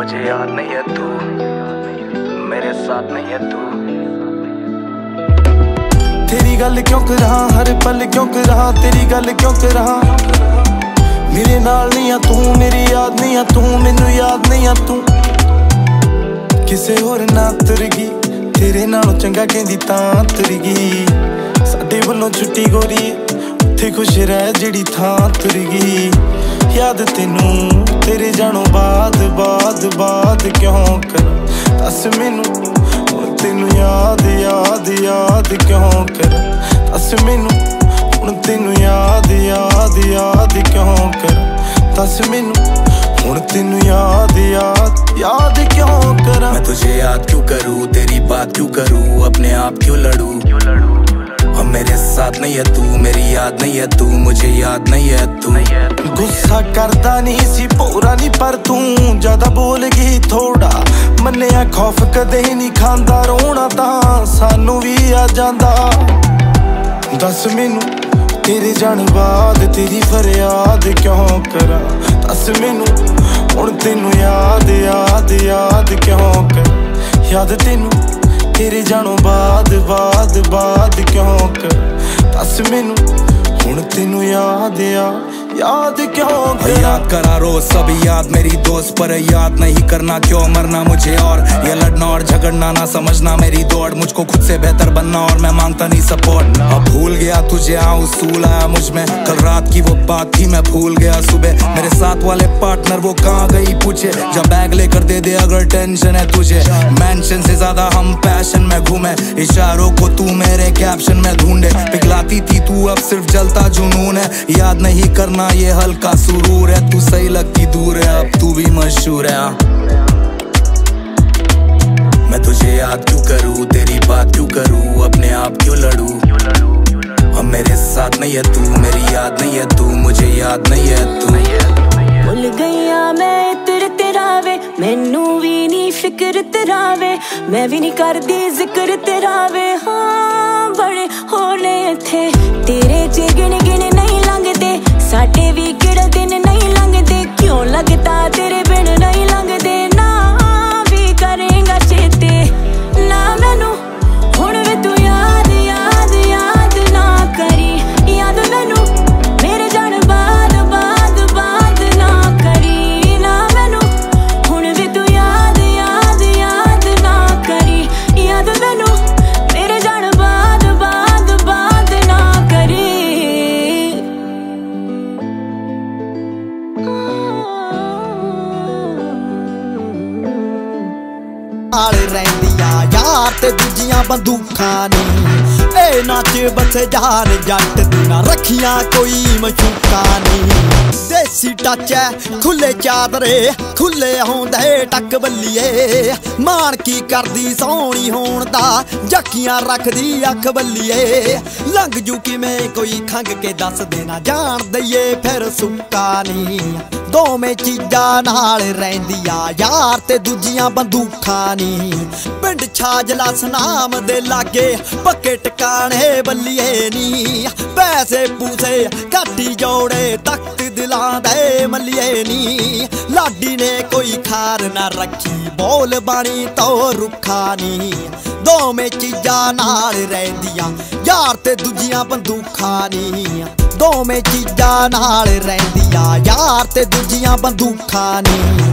मुझे याद नहीं है तू, मेरे साथ नहीं है तू। तेरी गल क्यों करा हर पल क्यों करा, तेरी गल क्यों करा। मेरे नाल नहीं आ तू, मेरी याद नहीं आ तू, मैनू याद नहीं आ तू। किसे होर ना तुर गई, तेरे नालों चंगा कहंदी तां तुर गई। साडे वल्लों छुट्टी गोरी, उत्थे खुश रह जिहड़ी थां तुर गई। याद तेनू तेरे जाणों बाद बाद बाद क्यों कर, दस मैनू हुण तेनू याद याद याद क्यों कर। दस मैनू हुण तेनू याद याद याद क्यों कर। दस मैनू हुण तेनू याद याद याद क्यों करा। मैं तुझे याद क्यों करूँ, तेरी बात क्यों करूँ, अपने आप क्यों लड़ूं। और मेरे साथ नहीं है तू, मेरी याद नहीं है तू, मुझे याद नहीं है तू। गुस्सा करदा नहीं सी पूरा नहीं, पर तू ज्यादा बोल गई थोड़ा। मन्निया खौफ कदे नहीं खांदा, रोना तां सानू भी आ जांदा। दस मैनू तेरे जाने बाद तेरी फरियाद क्यों करा। दस मैनू हुण तेनू याद याद याद क्यों कर। याद तेनू तेरे जाणों बाद बाद बाद क्यों कर। दस मैनू हुण तेनू याद याद क्यों कर। याद करा रोज सब याद मेरी दोस्त, पर याद नहीं करना क्यों मरना मुझे। और ये लड़ना और झगड़ना ना समझना मेरी दौड़, मुझको खुद से बेहतर बनना और मैं मांगता नहीं सपोर्ट। अब भूल गया तुझे उसूल आया मुझ में, कल रात की वो बात थी मैं भूल गया सुबह। मेरे साथ वाले पार्टनर वो कहाँ गई पूछे, जब बैग लेकर दे दे अगर टेंशन है तुझे। मेंशन से ज्यादा हम पैशन में घूमे, इशारों को तू मेरे कैप्शन में ढूंढे। पिघलाती थी तू अब सिर्फ जलता जुनून है, याद नहीं करना ये हल्का सुरूर है। तू सही लगती दूर है, अब तू भी मशहूर है। मैं तुझे याद क्यों करूँ, तेरी बात क्यों करूँ, अपने आप क्यों लड़ूं। और मेरे साथ नहीं है तू, मेरी याद नहीं है तू, मुझे याद नहीं है तू। भुल गईया मैं इतर तेरा वे, मैनू भी नहीं फिक्र तेरा वे। मैं भी नहीं करदी जिक्र तेरा वे। हाँ बड़े होने थे तेरे चे गिन गिन नहीं लंघदे, साडे भी किहड़े दिन नहीं लंघदे। क्यों लगता तेरे बिन नहीं लंघदे, ना भी करेंगा चेते। ना मैनू हुण वे तू याद याद याद ना करी। याद मैनू मेरे जान बाद बाद बाद ना करी। ना मैनू हुण वे तू याद याद याद ना करी। याद मैनू मेरे जान बाद बाद बाद ना करी। नाल रहिंदियां यार ते दूजियां बंदूखां नी। ए नाच बसे जान जट दी ना रखियां कोई मशूकां नी। देसी टच है खुले चादरे, खुले होंदे टक बल्लिए। मान की करदी सोहनी होण दा, जक्कियां रखदी अख बल्लिए। लंघ जू किवें कोई खंग के दस देना, जान दईए फिर सुक्का नी। दोवें चीजां नाल रहिंदियां यार ते दूजियां बंदूखां नी। पिंड छाजला सनाम दे लागे पक्के टकाने बल्लिए नी। पैसे पूसे घाटी जोड़े तख्त दिलां दे मल्लिए नी। लाडी ने कोई खार ना रखी, बोल बाणी तो रुखा नी। दोवें चीजां नाल रहिंदियां यार ते दूजियां बंदूखां नी। दोवें चीजां नाल रहिंदियां यार ते दूजियां बंदूखां नी।